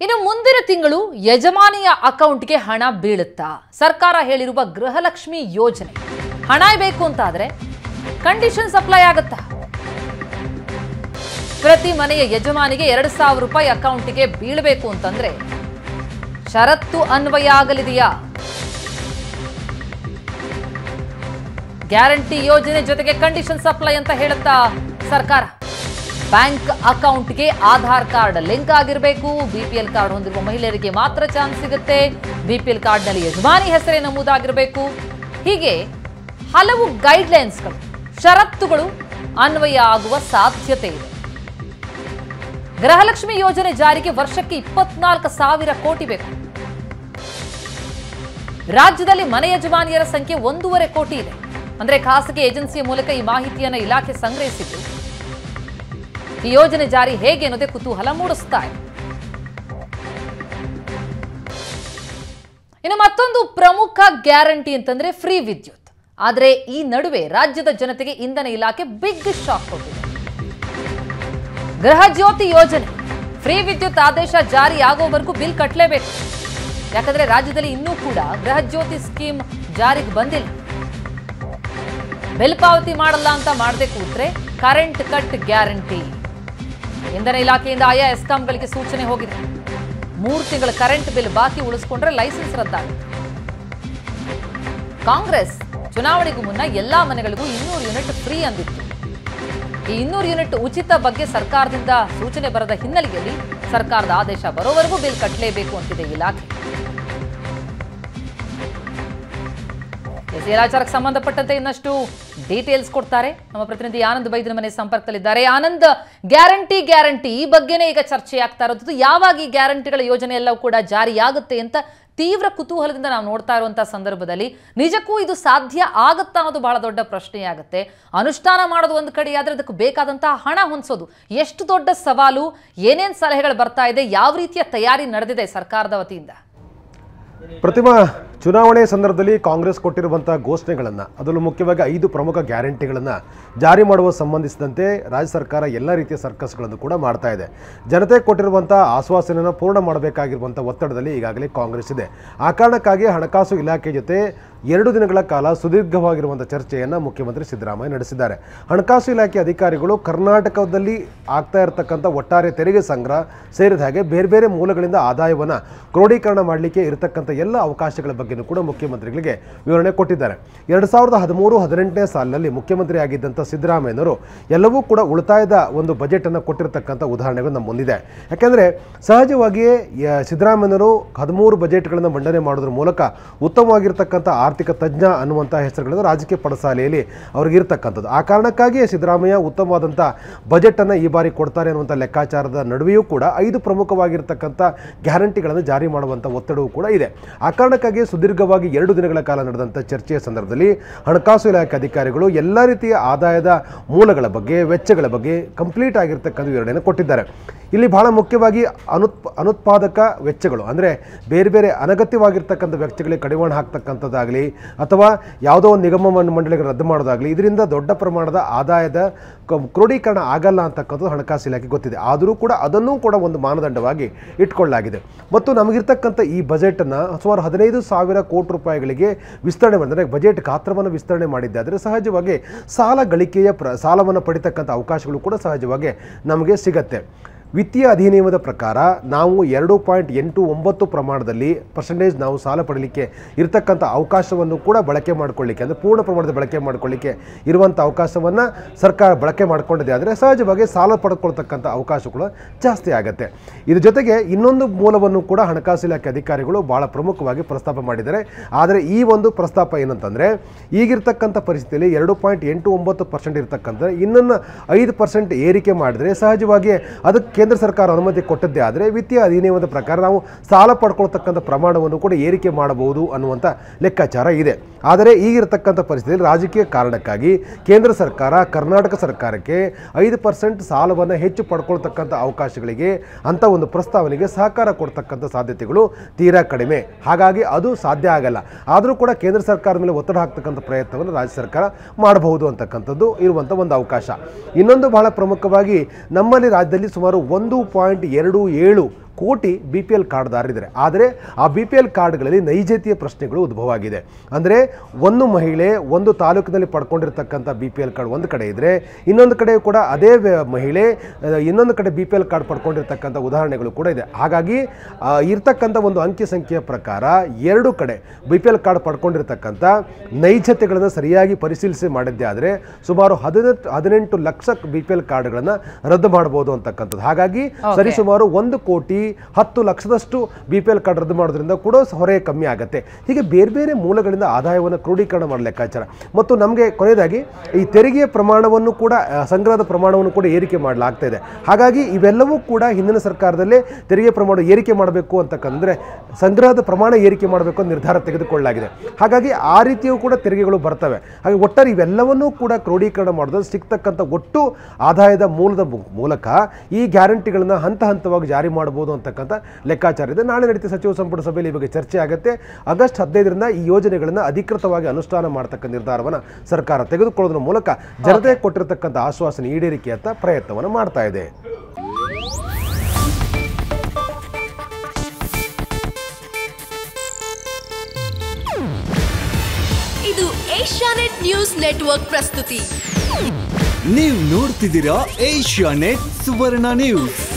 ಇನ್ನು ಮುಂದಿನ ತಿಂಗಳು ಯಜಮಾನಿಯ ಅಕೌಂಟ್ಗೆ ಹಣ ಬೀಳುತ್ತಾ? ಸರ್ಕಾರ ಹೇಳಿರುವ ಗೃಹಲಕ್ಷ್ಮಿ ಯೋಜನೆ ಹಣ ಬೇಕು ಅಂತಾದ್ರೆ ಕಂಡೀಷನ್ಸ್ ಅಪ್ಲೈ ಆಗುತ್ತಾ? ಪ್ರತಿ ಮನೆಯ ಯಜಮಾನಿಗೆ 2,000 ರೂಪಾಯಿ ಅಕೌಂಟ್ಗೆ ಬೀಳಬೇಕು ಅಂತಂದ್ರೆ ಷರತ್ತು ಅನ್ವಯ ಆಗಲಿದೆಯಾ? ಗ್ಯಾರಂಟಿ ಯೋಜನೆ ಜೊತೆಗೆ ಕಂಡೀಷನ್ಸ್ ಅಪ್ಲೈ ಅಂತ ಹೇಳುತ್ತಾ ಸರ್ಕಾರ. ಬ್ಯಾಂಕ್ ಅಕೌಂಟ್ಗೆ ಆಧಾರ್ ಕಾರ್ಡ್ ಲಿಂಕ್ ಆಗಿರಬೇಕು. ಬಿಪಿಎಲ್ ಕಾರ್ಡ್ ಹೊಂದಿರುವ ಮಹಿಳೆಯರಿಗೆ ಮಾತ್ರ ಚಾನ್ಸ್ ಸಿಗುತ್ತೆ. ಬಿಪಿಎಲ್ ಕಾರ್ಡ್ನಲ್ಲಿ ಯಜಮಾನಿ ಹೆಸರೇ ನಮೂದಾಗಿರಬೇಕು. ಹೀಗೆ ಹಲವು ಗೈಡ್ಲೈನ್ಸ್ಗಳು, ಷರತ್ತುಗಳು ಅನ್ವಯ ಆಗುವ ಸಾಧ್ಯತೆ ಇದೆ. ಗೃಹಲಕ್ಷ್ಮಿ ಯೋಜನೆ ಜಾರಿಗೆ ವರ್ಷಕ್ಕೆ 24,000 ಕೋಟಿ ಬೇಕು. ರಾಜ್ಯದಲ್ಲಿ ಮನೆ ಯಜಮಾನಿಯರ ಸಂಖ್ಯೆ 1.5 ಕೋಟಿ ಇದೆ. ಅಂದ್ರೆ ಖಾಸಗಿ ಏಜೆನ್ಸಿಯ ಮೂಲಕ ಈ ಮಾಹಿತಿಯನ್ನು ಇಲಾಖೆ ಸಂಗ್ರಹಿಸಿದ್ದು ಈ ಯೋಜನೆ ಜಾರಿ ಹೇಗೆ ಅನ್ನೋದೇ ಕುತೂಹಲ ಮೂಡಿಸ್ತಾ ಇದೆ. ಇನ್ನು ಮತ್ತೊಂದು ಪ್ರಮುಖ ಗ್ಯಾರಂಟಿ ಅಂತಂದ್ರೆ ಫ್ರೀ ವಿದ್ಯುತ್. ಆದರೆ ಈ ನಡುವೆ ರಾಜ್ಯದ ಜನತೆಗೆ ಇಂಧನ ಇಲಾಖೆ ಬಿಗ್ ಶಾಕ್ ಕೊಟ್ಟಿದೆ. ಗೃಹ ಜ್ಯೋತಿ ಯೋಜನೆ ಫ್ರೀ ವಿದ್ಯುತ್ ಆದೇಶ ಜಾರಿ ಆಗೋವರೆಗೂ ಬಿಲ್ ಕಟ್ಟಲೇಬೇಕು. ಯಾಕಂದ್ರೆ ರಾಜ್ಯದಲ್ಲಿ ಇನ್ನೂ ಕೂಡ ಗೃಹ ಜ್ಯೋತಿ ಸ್ಕೀಮ್ ಜಾರಿಗೆ ಬಂದಿಲ್ಲ. ಬಿಲ್ ಪಾವತಿ ಮಾಡಲ್ಲ ಅಂತ ಮಾಡದೆ ಕೂತ್ರೆ ಕರೆಂಟ್ ಕಟ್ ಗ್ಯಾರಂಟಿ. ಇಂಧನ ಇಲಾಖೆಯಿಂದ ಆಯಾ ಎಸ್ಕಾಂಗಳಿಗೆ ಸೂಚನೆ ಹೋಗಿದೆ. 3 ತಿಂಗಳ ಕರೆಂಟ್ ಬಿಲ್ ಬಾಕಿ ಉಳಿಸಿಕೊಂಡ್ರೆ ಲೈಸೆನ್ಸ್ ರದ್ದಾಗುತ್ತೆ. ಕಾಂಗ್ರೆಸ್ ಚುನಾವಣೆಗೂ ಮುನ್ನ ಎಲ್ಲಾ ಮನೆಗಳಿಗೂ 200 ಯೂನಿಟ್ ಫ್ರೀ ಅಂದಿತ್ತು. ಈ 200 ಯೂನಿಟ್ ಉಚಿತ ಬಗ್ಗೆ ಸರ್ಕಾರದಿಂದ ಸೂಚನೆ ಬರದ ಹಿನ್ನೆಲೆಯಲ್ಲಿ ಸರ್ಕಾರದ ಆದೇಶ ಬರೋವರೆಗೂ ಬಿಲ್ ಕಟ್ಟಲೇಬೇಕು ಅಂತಿದೆ ಇಲಾಖೆ. ಲೆಕ್ಕಾಚಾರಕ್ಕೆ ಸಂಬಂಧಪಟ್ಟಂತೆ ಇನ್ನಷ್ಟು ಡೀಟೇಲ್ಸ್ ಕೊಡ್ತಾರೆ ನಮ್ಮ ಪ್ರತಿನಿಧಿ ಆನಂದ್ ಬೈದ್ಯನ ಮನೆ ಸಂಪರ್ಕದಲ್ಲಿದ್ದಾರೆ. ಆನಂದ್, ಗ್ಯಾರಂಟಿ ಈ ಬಗ್ಗೆನೇ ಈಗ ಚರ್ಚೆ ಆಗ್ತಾ ಇರೋದು. ಯಾವಾಗ ಈ ಗ್ಯಾರಂಟಿಗಳ ಯೋಜನೆ ಎಲ್ಲವೂ ಕೂಡ ಜಾರಿಯಾಗುತ್ತೆ ಅಂತ ತೀವ್ರ ಕುತೂಹಲದಿಂದ ನಾವು ನೋಡ್ತಾ ಇರುವಂತಹ ಸಂದರ್ಭದಲ್ಲಿ ನಿಜಕ್ಕೂ ಇದು ಸಾಧ್ಯ ಆಗುತ್ತಾ ಅನ್ನೋದು ಬಹಳ ದೊಡ್ಡ ಪ್ರಶ್ನೆಯಾಗುತ್ತೆ. ಅನುಷ್ಠಾನ ಮಾಡೋದು ಒಂದು ಕಡೆ ಆದ್ರೆ ಅದಕ್ಕೆ ಬೇಕಾದಂತಹ ಹಣ ಹೊಂದಿಸೋದು ಎಷ್ಟು ದೊಡ್ಡ ಸವಾಲು. ಏನೇನು ಸಲಹೆಗಳು ಬರ್ತಾ ಇದೆ, ಯಾವ ರೀತಿಯ ತಯಾರಿ ನಡೆದಿದೆ ಸರ್ಕಾರದ ವತಿಯಿಂದ? ಪ್ರತಿಮಾ, ಚುನಾವಣೆ ಸಂದರ್ಭದಲ್ಲಿ ಕಾಂಗ್ರೆಸ್ ಕೊಟ್ಟಿರುವಂಥ ಘೋಷಣೆಗಳನ್ನು, ಅದರಲ್ಲೂ ಮುಖ್ಯವಾಗಿ 5 ಪ್ರಮುಖ ಗ್ಯಾರಂಟಿಗಳನ್ನು ಜಾರಿ ಮಾಡುವ ಸಂಬಂಧಿಸಿದಂತೆ ರಾಜ್ಯ ಸರ್ಕಾರ ಎಲ್ಲ ರೀತಿಯ ಸರ್ಕಸ್ಗಳನ್ನು ಕೂಡ ಮಾಡ್ತಾ ಇದೆ. ಜನತೆ ಕೊಟ್ಟಿರುವಂಥ ಆಶ್ವಾಸನೆಯನ್ನು ಪೂರ್ಣ ಮಾಡಬೇಕಾಗಿರುವಂಥ ಒತ್ತಡದಲ್ಲಿ ಈಗಾಗಲೇ ಕಾಂಗ್ರೆಸ್ ಇದೆ. ಆ ಕಾರಣಕ್ಕಾಗಿ ಹಣಕಾಸು ಇಲಾಖೆ ಜೊತೆ 2 ದಿನಗಳ ಕಾಲ ಸುದೀರ್ಘವಾಗಿರುವಂಥ ಚರ್ಚೆಯನ್ನು ಮುಖ್ಯಮಂತ್ರಿ ಸಿದ್ದರಾಮಯ್ಯ ನಡೆಸಿದ್ದಾರೆ. ಹಣಕಾಸು ಇಲಾಖೆ ಅಧಿಕಾರಿಗಳು ಕರ್ನಾಟಕದಲ್ಲಿ ಆಗ್ತಾ ಇರತಕ್ಕಂಥ ಒಟ್ಟಾರೆ ತೆರಿಗೆ ಸಂಗ್ರಹ ಸೇರಿದ ಹಾಗೆ ಬೇರೆ ಬೇರೆ ಮೂಲಗಳಿಂದ ಆದಾಯವನ್ನು ಕ್ರೋಢೀಕರಣ ಮಾಡಲಿಕ್ಕೆ ಇರತಕ್ಕಂಥ ಎಲ್ಲ ಅವಕಾಶಗಳ ಬಗ್ಗೆ ಕೂಡ ಮುಖ್ಯಮಂತ್ರಿಗಳಿಗೆ ವಿವರಣೆ ಕೊಟ್ಟಿದ್ದಾರೆ. 2013-18ನೇ ಸಾಲಿನಲ್ಲಿ ಮುಖ್ಯಮಂತ್ರಿ ಆಗಿದ್ದಂಥ ಸಿದ್ದರಾಮಯ್ಯನವರು ಎಲ್ಲವೂ ಕೂಡ ಉಳಿತಾಯದ ಒಂದು ಬಜೆಟ್ ಅನ್ನು ಕೊಟ್ಟಿರತಕ್ಕಂಥ ಉದಾಹರಣೆಗಳು ನಮ್ಮ ಮುಂದಿದೆ. ಯಾಕೆಂದರೆ ಸಹಜವಾಗಿಯೇ ಸಿದ್ದರಾಮಯ್ಯನವರು 13 ಬಜೆಟ್ಗಳನ್ನು ಮಂಡನೆ ಮಾಡೋದ್ರ ಮೂಲಕ ಉತ್ತಮವಾಗಿರ್ತಕ್ಕಂಥ ಆರ್ಥಿಕ ತಜ್ಞ ಅನ್ನುವಂಥ ಹೆಸರುಗಳನ್ನು ರಾಜಕೀಯ ಪಡಸಾಲೆಯಲ್ಲಿ ಅವ್ರಿಗಿರ್ತಕ್ಕಂಥದ್ದು. ಆ ಕಾರಣಕ್ಕಾಗಿಯೇ ಸಿದ್ದರಾಮಯ್ಯ ಉತ್ತಮವಾದಂಥ ಬಜೆಟನ್ನು ಈ ಬಾರಿ ಕೊಡ್ತಾರೆ ಅನ್ನುವಂಥ ಲೆಕ್ಕಾಚಾರದ ನಡುವೆಯೂ ಕೂಡ 5 ಪ್ರಮುಖವಾಗಿರ್ತಕ್ಕಂಥ ಗ್ಯಾರಂಟಿಗಳನ್ನು ಜಾರಿ ಮಾಡುವಂಥ ಒತ್ತಡವೂ ಕೂಡ ಇದೆ. ಆ ಕಾರಣಕ್ಕಾಗಿ ಸುದೀರ್ಘವಾಗಿ 2 ದಿನಗಳ ಕಾಲ ನಡೆದಂಥ ಚರ್ಚೆಯ ಸಂದರ್ಭದಲ್ಲಿ ಹಣಕಾಸು ಇಲಾಖೆ ಅಧಿಕಾರಿಗಳು ಎಲ್ಲ ರೀತಿಯ ಆದಾಯದ ಮೂಲಗಳ ಬಗ್ಗೆ, ವೆಚ್ಚಗಳ ಬಗ್ಗೆ ಕಂಪ್ಲೀಟ್ ಆಗಿರ್ತಕ್ಕಂಥ ವಿವರಣೆಯನ್ನು ಕೊಟ್ಟಿದ್ದಾರೆ. ಇಲ್ಲಿ ಬಹಳ ಮುಖ್ಯವಾಗಿ ಅನುತ್ಪಾದಕ ವೆಚ್ಚಗಳು, ಅಂದರೆ ಬೇರೆ ಬೇರೆ ಅನಗತ್ಯವಾಗಿರ್ತಕ್ಕಂಥ ವೆಚ್ಚಗಳಿಗೆ ಕಡಿವಾಣ ಹಾಕ್ತಕ್ಕಂಥದ್ದಾಗಲಿ ಅಥವಾ ಯಾವುದೋ ಒಂದು ನಿಗಮ ಮಂಡಳಿಗೆ ರದ್ದು ಮಾಡೋದಾಗಲಿ, ಇದರಿಂದ ದೊಡ್ಡ ಪ್ರಮಾಣದ ಆದಾಯದ ಕ್ರೋಢೀಕರಣ ಆಗಲ್ಲ ಅಂತಕ್ಕಂಥದ್ದು ಹಣಕಾಸು ಇಲಾಖೆ ಗೊತ್ತಿದೆ. ಆದರೂ ಕೂಡ ಅದನ್ನೂ ಕೂಡ ಒಂದು ಮಾನದಂಡವಾಗಿ ಇಟ್ಕೊಳ್ಳಲಾಗಿದೆ. ಮತ್ತು ನಮಗಿರ್ತಕ್ಕಂಥ ಈ ಬಜೆಟನ್ನು ಸುಮಾರು 15,000 ಕೋಟಿ ರೂಪಾಯಿಗಳಿಗೆ ವಿಸ್ತರಣೆ ಮಾಡಿದರೆ, ಬಜೆಟ್ ಗಾತ್ರವನ್ನು ವಿಸ್ತರಣೆ ಮಾಡಿದ್ದಾದರೆ ಸಹಜವಾಗಿ ಸಾಲ ಗಳಿಕೆಯ ಸಾಲವನ್ನು ಪಡಿತಕ್ಕಂಥ ಅವಕಾಶಗಳು ಕೂಡ ಸಹಜವಾಗಿ ನಮಗೆ ಸಿಗತ್ತೆ. ವಿತ್ತೀಯ ಅಧಿನಿಯಮದ ಪ್ರಕಾರ ನಾವು 2.89 ಪ್ರಮಾಣದಲ್ಲಿ ಪರ್ಸೆಂಟೇಜ್ ನಾವು ಸಾಲ ಪಡಲಿಕ್ಕೆ ಇರತಕ್ಕಂಥ ಅವಕಾಶವನ್ನು ಕೂಡ ಬಳಕೆ ಮಾಡಿಕೊಳ್ಳಿಕ್ಕೆ, ಅಂದರೆ ಪೂರ್ಣ ಪ್ರಮಾಣದ ಬಳಕೆ ಮಾಡಿಕೊಳ್ಳಿಕ್ಕೆ ಇರುವಂಥ ಅವಕಾಶವನ್ನು ಸರ್ಕಾರ ಬಳಕೆ ಮಾಡಿಕೊಂಡಿದೆ. ಆದರೆ ಸಹಜವಾಗಿ ಸಾಲ ಪಡ್ಕೊಳ್ತಕ್ಕಂಥ ಅವಕಾಶಗಳು ಜಾಸ್ತಿ ಆಗುತ್ತೆ. ಇದ್ರ ಜೊತೆಗೆ ಇನ್ನೊಂದು ಮೂಲವನ್ನು ಕೂಡ ಹಣಕಾಸು ಇಲಾಖೆ ಅಧಿಕಾರಿಗಳು ಭಾಳ ಪ್ರಮುಖವಾಗಿ ಪ್ರಸ್ತಾಪ ಮಾಡಿದ್ದಾರೆ. ಆದರೆ ಈ ಒಂದು ಪ್ರಸ್ತಾಪ ಏನಂತಂದರೆ, ಈಗಿರ್ತಕ್ಕಂಥ ಪರಿಸ್ಥಿತಿಯಲ್ಲಿ 2.89% ಇರತಕ್ಕಂಥ ಇನ್ನೊಂದು 5% ಏರಿಕೆ ಮಾಡಿದರೆ ಸಹಜವಾಗಿ ಅದಕ್ಕೆ ಕೇಂದ್ರ ಸರ್ಕಾರ ಅನುಮತಿ ಕೊಟ್ಟದ್ದೇ ಆದರೆ ವಿತ್ತೀಯ ಅಧಿನಿಯಮದ ಪ್ರಕಾರ ನಾವು ಸಾಲ ಪಡ್ಕೊಳ್ತಕ್ಕಂಥ ಪ್ರಮಾಣವನ್ನು ಕೂಡ ಏರಿಕೆ ಮಾಡಬಹುದು ಅನ್ನುವಂಥ ಲೆಕ್ಕಾಚಾರ ಇದೆ. ಆದರೆ ಈಗಿರತಕ್ಕಂಥ ಪರಿಸ್ಥಿತಿಯಲ್ಲಿ ರಾಜಕೀಯ ಕಾರಣಕ್ಕಾಗಿ ಕೇಂದ್ರ ಸರ್ಕಾರ ಕರ್ನಾಟಕ ಸರ್ಕಾರಕ್ಕೆ 5% ಸಾಲವನ್ನು ಹೆಚ್ಚು ಪಡ್ಕೊಳ್ತಕ್ಕಂಥ ಅವಕಾಶಗಳಿಗೆ ಅಂಥ ಒಂದು ಪ್ರಸ್ತಾವನೆಗೆ ಸಹಕಾರ ಕೊಡ್ತಕ್ಕಂಥ ಸಾಧ್ಯತೆಗಳು ತೀರಾ ಕಡಿಮೆ. ಹಾಗಾಗಿ ಅದು ಸಾಧ್ಯ ಆಗಲ್ಲ. ಆದರೂ ಕೂಡ ಕೇಂದ್ರ ಸರ್ಕಾರದ ಮೇಲೆ ಒತ್ತಡ ಹಾಕ್ತಕ್ಕಂಥ ಪ್ರಯತ್ನವನ್ನು ರಾಜ್ಯ ಸರ್ಕಾರ ಮಾಡಬಹುದು ಅಂತಕ್ಕಂಥದ್ದು ಇರುವಂಥ ಒಂದು ಅವಕಾಶ. ಇನ್ನೊಂದು ಬಹಳ ಪ್ರಮುಖವಾಗಿ ನಮ್ಮಲ್ಲಿ ರಾಜ್ಯದಲ್ಲಿ ಸುಮಾರು 1.27 ಕೋಟಿ BPL ಕಾರ್ಡ್ದಾರಿದ್ದಾರೆ. ಆದರೆ ಆ BPL ಕಾರ್ಡ್ಗಳಲ್ಲಿ ನೈಜತೆಯ ಪ್ರಶ್ನೆಗಳು ಉದ್ಭವ ಆಗಿದೆ. ಅಂದರೆ ಒಂದು ಮಹಿಳೆ ಒಂದು ತಾಲೂಕಿನಲ್ಲಿ ಪಡ್ಕೊಂಡಿರ್ತಕ್ಕಂಥ BPL ಕಾರ್ಡ್ ಒಂದು ಕಡೆ ಇದ್ದರೆ, ಇನ್ನೊಂದು ಕಡೆ ಕೂಡ ಅದೇ ಮಹಿಳೆ ಇನ್ನೊಂದು ಕಡೆ BPL ಕಾರ್ಡ್ ಪಡ್ಕೊಂಡಿರ್ತಕ್ಕಂಥ ಉದಾಹರಣೆಗಳು ಕೂಡ ಇದೆ. ಹಾಗಾಗಿ ಇರ್ತಕ್ಕಂಥ ಒಂದು ಅಂಕಿ ಸಂಖ್ಯೆಯ ಪ್ರಕಾರ ಎರಡು ಕಡೆ BPL ಕಾರ್ಡ್ ಪಡ್ಕೊಂಡಿರ್ತಕ್ಕಂಥ ನೈಜತೆಗಳನ್ನು ಸರಿಯಾಗಿ ಪರಿಶೀಲಿಸಿ ಮಾಡಿದ್ದೇ ಆದರೆ ಸುಮಾರು 18 ಲಕ್ಷ BPL ಕಾರ್ಡ್ಗಳನ್ನು ರದ್ದು ಮಾಡಬಹುದು ಅಂತಕ್ಕಂಥದ್ದು. ಹಾಗಾಗಿ ಸರಿಸುಮಾರು 1,10 ಲಕ್ಷದಷ್ಟು BPL ಕಾರ್ಡ್ ರದ್ದು ಮಾಡೋದ್ರಿಂದ ಕೂಡ ಹೊರೆ ಕಮ್ಮಿ ಆಗುತ್ತೆ. ಹೀಗೆ ಬೇರೆ ಬೇರೆ ಮೂಲಗಳಿಂದ ಆದಾಯವನ್ನು ಕ್ರೋಢೀಕರಣ ಮಾಡೋ ಲೆಕ್ಕಾಚಾರ. ಮತ್ತು ನಮಗೆ ಕೊನೆಯದಾಗಿ ಈ ತೆರಿಗೆಯ ಪ್ರಮಾಣವನ್ನು ಕೂಡ ಸಂಗ್ರಹದ ಪ್ರಮಾಣವನ್ನು ಕೂಡ ಏರಿಕೆ ಮಾಡಲಾಗ್ತಾ ಇದೆ. ಹಾಗಾಗಿ ಇವೆಲ್ಲವೂ ಕೂಡ ಹಿಂದಿನ ಸರ್ಕಾರದಲ್ಲೇ ತೆರಿಗೆ ಪ್ರಮಾಣ ಏರಿಕೆ ಮಾಡಬೇಕು ಅಂತಕ್ಕಂದ್ರೆ ಸಂಗ್ರಹದ ಪ್ರಮಾಣ ಏರಿಕೆ ಮಾಡಬೇಕು ಅಂತ ನಿರ್ಧಾರ ತೆಗೆದುಕೊಳ್ಳಲಾಗಿದೆ. ಹಾಗಾಗಿ ಆ ರೀತಿಯೂ ಕೂಡ ತೆರಿಗೆಗಳು ಬರ್ತವೆ. ಹಾಗೆ ಒಟ್ಟಾರೆ ಇವೆಲ್ಲವನ್ನೂ ಕೂಡ ಕ್ರೋಢೀಕರಣ ಮಾಡೋದು ಸಿಗ್ತಕ್ಕಂಥ ಒಟ್ಟು ಆದಾಯದ ಮೂಲಕ ಈ ಗ್ಯಾರಂಟಿಗಳನ್ನು ಹಂತ ಹಂತವಾಗಿ ಜಾರಿ ಮಾಡಬಹುದು ಅಂತಕ್ಕಂಥ ಲೆಕ್ಕಾಚಾರ ಇದೆ. ನಾಳೆ ನಡೆದ ಸಚಿವ ಸಂಪುಟ ಸಭೆಯಲ್ಲಿ ಈ ಬಗ್ಗೆ ಚರ್ಚೆ ಆಗುತ್ತೆ. ಆಗಸ್ಟ್ 15ರಿಂದ ಈ ಯೋಜನೆಗಳನ್ನು ಅಧಿಕೃತವಾಗಿ ಅನುಷ್ಠಾನ ಮಾಡತಕ್ಕ ನಿರ್ಧಾರವನ್ನು ಸರ್ಕಾರ ತೆಗೆದುಕೊಳ್ಳೋದ್ರ ಮೂಲಕ ಜನತೆ ಕೊಟ್ಟಿರತಕ್ಕಂಥ ಆಶ್ವಾಸನೆ ಈಡೇರಿಕೆಯತ್ತ ಪ್ರಯತ್ನವನ್ನು ಮಾಡ್ತಾ ಇದೆ. ಇದು ಏಷ್ಯಾನೆಟ್ ನ್ಯೂಸ್ ನೆಟ್ವರ್ಕ್ ಪ್ರಸ್ತುತಿ. ನೀವು ನೋಡ್ತಿದ್ದೀರಾ ಏಷ್ಯಾನೆಟ್ ಸುವರ್ಣ ನ್ಯೂಸ್.